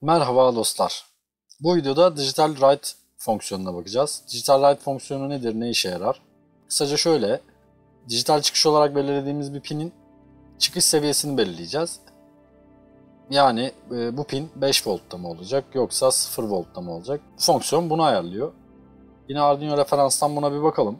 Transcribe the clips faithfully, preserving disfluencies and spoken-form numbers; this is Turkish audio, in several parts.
Merhaba dostlar. Bu videoda Digital Write fonksiyonuna bakacağız. Digital Write fonksiyonu nedir, ne işe yarar? Kısaca şöyle, dijital çıkış olarak belirlediğimiz bir pinin çıkış seviyesini belirleyeceğiz. Yani e, bu pin beş voltta mı olacak yoksa sıfır voltta mı olacak? Bu fonksiyon bunu ayarlıyor. Yine Arduino referanstan buna bir bakalım.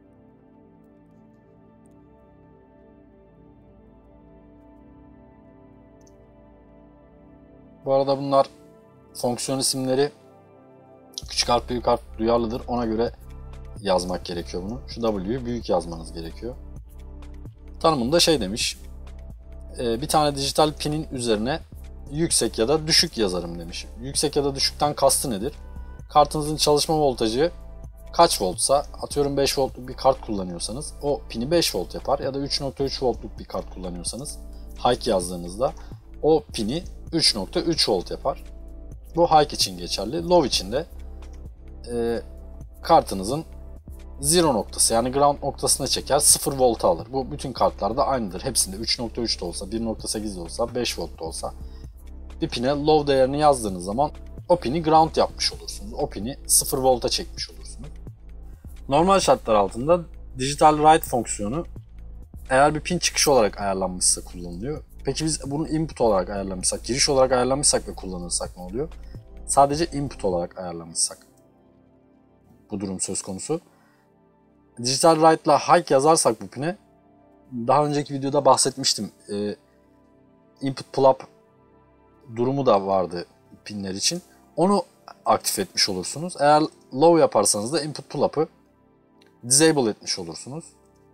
Bu arada bunlar fonksiyon isimleri küçük harf büyük harf duyarlıdır. Ona göre yazmak gerekiyor bunu. Şu W'yu büyük yazmanız gerekiyor. Tanımında şey demiş. Bir tane dijital pinin üzerine yüksek ya da düşük yazarım demiş. Yüksek ya da düşükten kastı nedir? Kartınızın çalışma voltajı kaç voltsa, atıyorum beş voltluk bir kart kullanıyorsanız o pini beş volt yapar. Ya da üç nokta üç voltluk bir kart kullanıyorsanız high yazdığınızda o pini üç nokta üç volt yapar. Bu high için geçerli. Low için de e, kartınızın zero noktası yani ground noktasına çeker, sıfır volta alır. Bu bütün kartlarda aynıdır. Hepsinde üç nokta üç de olsa, bir nokta sekiz de olsa, beş volt da olsa bir pine low değerini yazdığınız zaman o pini ground yapmış olursunuz. O pini sıfır volta çekmiş olursunuz. Normal şartlar altında digital write fonksiyonu eğer bir pin çıkışı olarak ayarlanmışsa kullanılıyor. Peki biz bunu input olarak ayarlamışsak, giriş olarak ayarlamışsak ve kullanırsak ne oluyor? Sadece input olarak ayarlamışsak bu durum söz konusu. Digital write ile high yazarsak bu pine, daha önceki videoda bahsetmiştim. E, input pull-up durumu da vardı pinler için. Onu aktif etmiş olursunuz. Eğer low yaparsanız da input pull-up'ı disable etmiş olursunuz.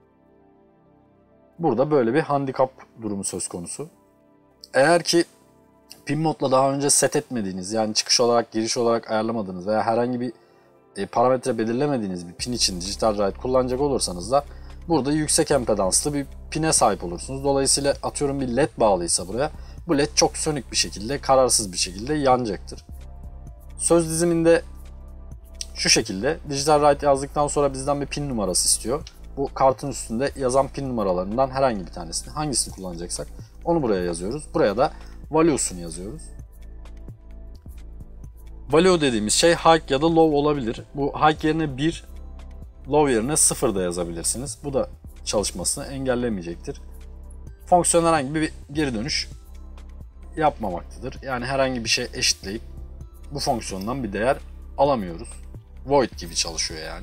Burada böyle bir handikap durumu söz konusu. Eğer ki pin modla daha önce set etmediğiniz, yani çıkış olarak, giriş olarak ayarlamadığınız veya herhangi bir e, parametre belirlemediğiniz bir pin için digital write kullanacak olursanız da burada yüksek empedanslı bir pine sahip olursunuz. Dolayısıyla atıyorum bir led bağlıysa buraya, bu led çok sönük bir şekilde, kararsız bir şekilde yanacaktır. Söz diziminde şu şekilde, digital write yazdıktan sonra bizden bir pin numarası istiyor. Bu kartın üstünde yazan pin numaralarından herhangi bir tanesini, hangisini kullanacaksak onu buraya yazıyoruz. Buraya da value'sunu yazıyoruz. Value dediğimiz şey high ya da low olabilir. Bu high yerine bir, low yerine sıfır da yazabilirsiniz. Bu da çalışmasını engellemeyecektir. Fonksiyon herhangi bir geri dönüş yapmamaktadır. Yani herhangi bir şey eşitleyip bu fonksiyondan bir değer alamıyoruz. Void gibi çalışıyor yani.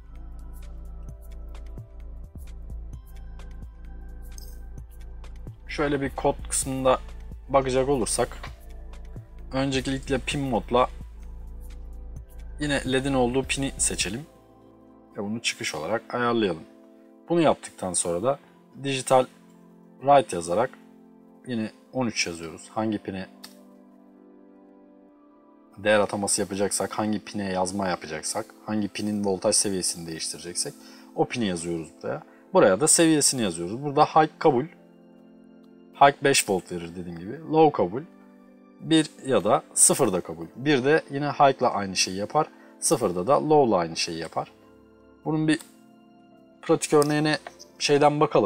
Şöyle bir kod kısmında bakacak olursak, öncelikle pin modla yine led'in olduğu pini seçelim ve bunu çıkış olarak ayarlayalım. Bunu yaptıktan sonra da digital write yazarak yine on üç yazıyoruz. Hangi pine değer ataması yapacaksak, hangi pine yazma yapacaksak, hangi pinin voltaj seviyesini değiştireceksek o pini yazıyoruz buraya. Buraya da seviyesini yazıyoruz. Burada high kabul. High beş volt verir dediğim gibi. Low kabul. bir ya da sıfır da kabul. bir de yine high ile aynı şeyi yapar. sıfırda da low ile aynı şeyi yapar. Bunun bir pratik örneğine şeyden bakalım.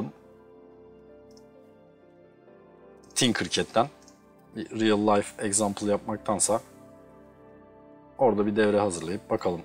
Tinkercad'den. Bir real life example yapmaktansa orada bir devre hazırlayıp bakalım.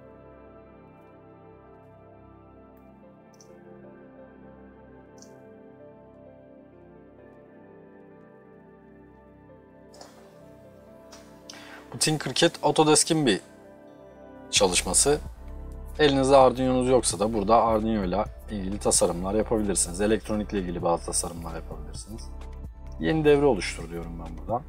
Bu Tinkercad Autodesk'in bir çalışması. Elinizde Arduino'nuz yoksa da burada Arduino ile ilgili tasarımlar yapabilirsiniz. Elektronikle ilgili bazı tasarımlar yapabilirsiniz. Yeni devre oluştur diyorum ben buradan.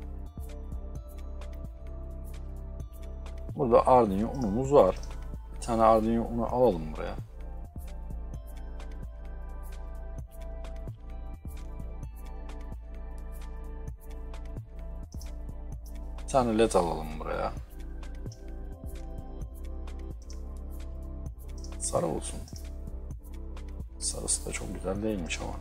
Burada Arduino unumuz var. Bir tane Arduino unu alalım buraya. Bir tane led alalım buraya. Sarı olsun. Sarısı da çok güzel değilmiş ama.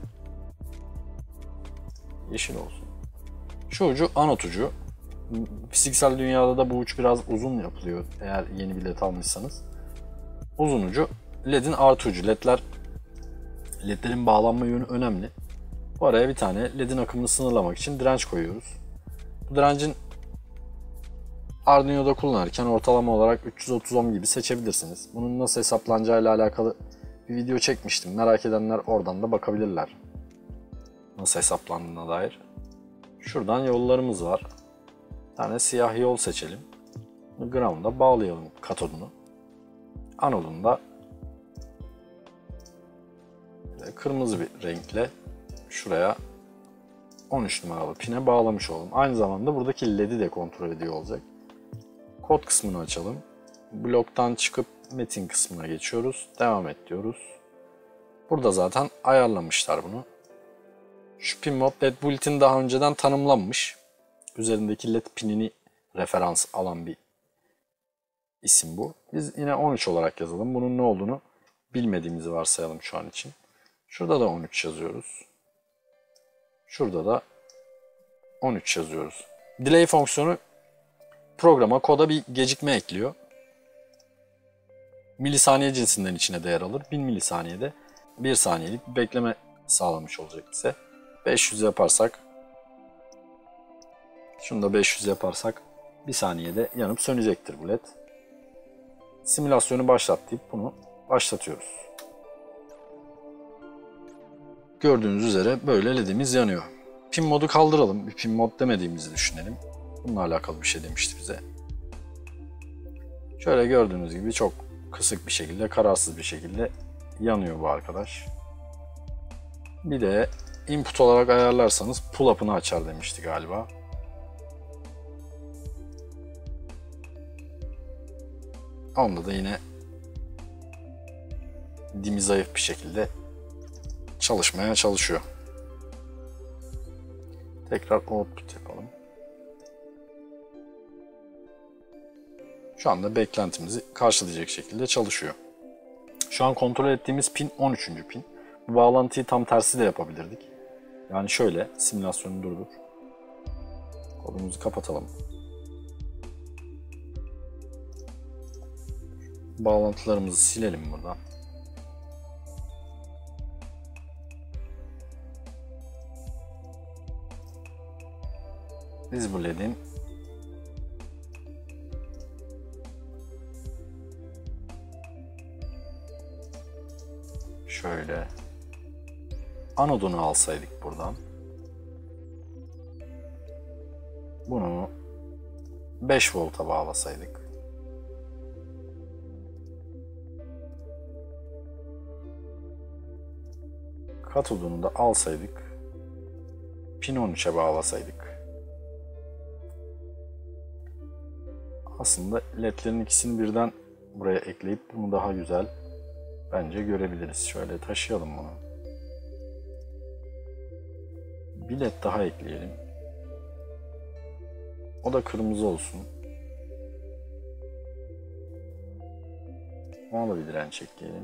Yeşil olsun. Şu ucu anot ucu. Fiziksel dünyada da bu uç biraz uzun yapılıyor eğer yeni bir led almışsanız. Uzun ucu led'in artı ucu. Ledler, ledlerin bağlanma yönü önemli. Bu araya bir tane led'in akımını sınırlamak için direnç koyuyoruz. Bu direncin Arduino'da kullanırken ortalama olarak üç yüz otuz ohm gibi seçebilirsiniz. Bunun nasıl hesaplanacağıyla alakalı bir video çekmiştim. Merak edenler oradan da bakabilirler. Nasıl hesaplandığına dair. Şuradan yollarımız var. Bir tane siyah yol seçelim. Ground'a bağlayalım katodunu. Anodunu da kırmızı bir renkle şuraya on üç numaralı pine bağlamış olalım. Aynı zamanda buradaki led'i de kontrol ediyor olacak. Kod kısmını açalım. Bloktan çıkıp metin kısmına geçiyoruz. Devam et diyoruz. Burada zaten ayarlamışlar bunu. Şu pin mod led bulletin daha önceden tanımlanmış. Üzerindeki led pinini referans alan bir isim bu. Biz yine on üç olarak yazalım. Bunun ne olduğunu bilmediğimizi varsayalım şu an için. Şurada da on üç yazıyoruz. Şurada da on üç yazıyoruz. Delay fonksiyonu programa, koda bir gecikme ekliyor. Milisaniye cinsinden içine değer alır. bin milisaniyede bir saniyelik bir bekleme sağlamış olacak bize. beş yüz yaparsak, şunu da beş yüz yaparsak bir saniyede yanıp sönecektir bu led. Simülasyonu başlat deyip bunu başlatıyoruz. Gördüğünüz üzere böyle ledimiz yanıyor. Pin modu kaldıralım. Bir pin mod demediğimizi düşünelim. Bununla alakalı bir şey demişti bize. Şöyle gördüğünüz gibi çok kısık bir şekilde, kararsız bir şekilde yanıyor bu arkadaş. Bir de input olarak ayarlarsanız pull up'ını açar demişti galiba. Onda da yine dimi zayıf bir şekilde çalışmaya çalışıyor. Tekrar output yapalım. Şu anda beklentimizi karşılayacak şekilde çalışıyor. Şu an kontrol ettiğimiz pin on üçüncü pin. Bu bağlantıyı tam tersi de yapabilirdik. Yani şöyle, simülasyonu durdur. Kodumuzu kapatalım. Bağlantılarımızı silelim buradan. Biz bu led'in şöyle anodunu alsaydık buradan, bunu beş volta bağlasaydık, katodunu da alsaydık, pin on üçe bağlasaydık, aslında ledlerin ikisini birden buraya ekleyip bunu daha güzel bence görebiliriz. Şöyle taşıyalım bunu. Bir led daha ekleyelim. O da kırmızı olsun. Ona da bir direnç ekleyelim.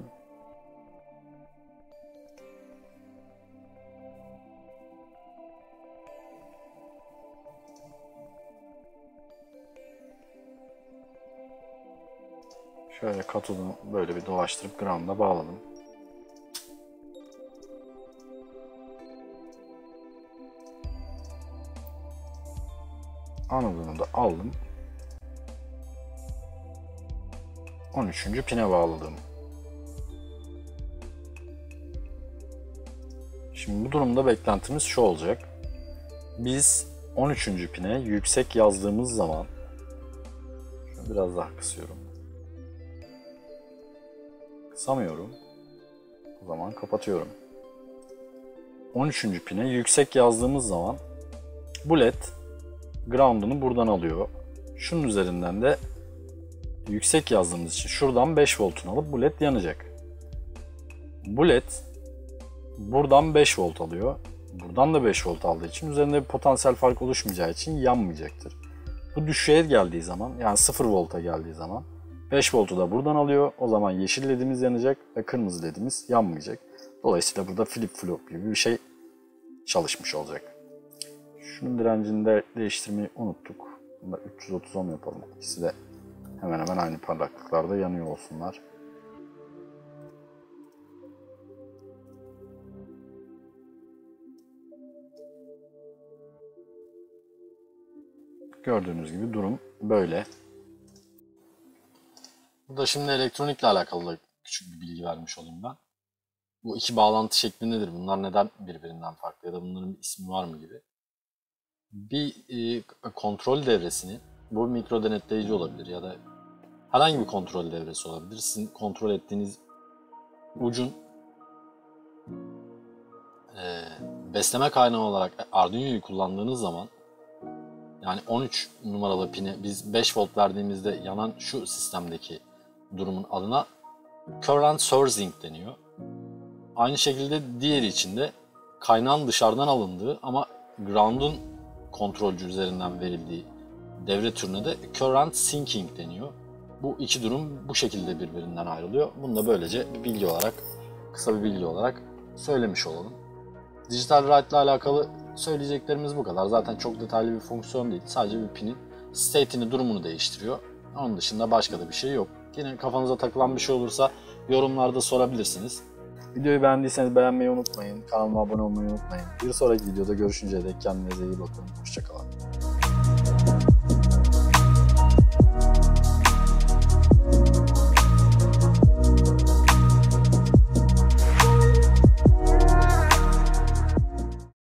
Şöyle katodunu böyle bir dolaştırıp ground'a bağladım. Anodunu da aldım. on üçüncü pine bağladım. Şimdi bu durumda beklentimiz şu olacak. Biz on üçüncü pine yüksek yazdığımız zaman, şunu biraz daha kısıyorum. Kısamıyorum. O zaman kapatıyorum. on üçüncü pine yüksek yazdığımız zaman bu led ground'unu buradan alıyor. Şunun üzerinden de yüksek yazdığımız için şuradan beş voltunu alıp bu led yanacak. Bu led buradan beş volt alıyor. Buradan da beş volt aldığı için üzerinde bir potansiyel fark oluşmayacağı için yanmayacaktır. Bu düşüğe geldiği zaman, yani sıfır volta geldiği zaman beş voltu da buradan alıyor. O zaman yeşil ledimiz yanacak ve kırmızı ledimiz yanmayacak. Dolayısıyla burada flip flop gibi bir şey çalışmış olacak. Şunun direncini de değiştirmeyi unuttuk. Bunda üç yüz otuz ohm yapalım. İkisi de hemen hemen aynı parlaklıklarda yanıyor olsunlar. Gördüğünüz gibi durum böyle. Burada şimdi elektronikle alakalı da küçük bir bilgi vermiş olayım ben. Bu iki bağlantı şekli nedir? Bunlar neden birbirinden farklı ya da bunların bir ismi var mı gibi. Bir e, kontrol devresini, bu mikro denetleyici olabilir ya da herhangi bir kontrol devresi olabilir. Sizin kontrol ettiğiniz ucun e, besleme kaynağı olarak Arduino'yu kullandığınız zaman, yani on üç numaralı pini biz beş volt verdiğimizde yanan şu sistemdeki durumun adına current sourcing deniyor. Aynı şekilde diğeri için de kaynağın dışarıdan alındığı ama ground'un kontrolcü üzerinden verildiği devre türüne de current sinking deniyor. Bu iki durum bu şekilde birbirinden ayrılıyor. Bunu da böylece bir bilgi olarak, kısa bir bilgi olarak söylemiş olalım. Digital write ile alakalı söyleyeceklerimiz bu kadar. Zaten çok detaylı bir fonksiyon değil. Sadece bir pinin state'ini, durumunu değiştiriyor. Onun dışında başka da bir şey yok. Yine kafanıza takılan bir şey olursa yorumlarda sorabilirsiniz. Videoyu beğendiyseniz beğenmeyi unutmayın. Kanalıma abone olmayı unutmayın. Bir sonraki videoda görüşünceye dek kendinize iyi bakın. Hoşça kalın.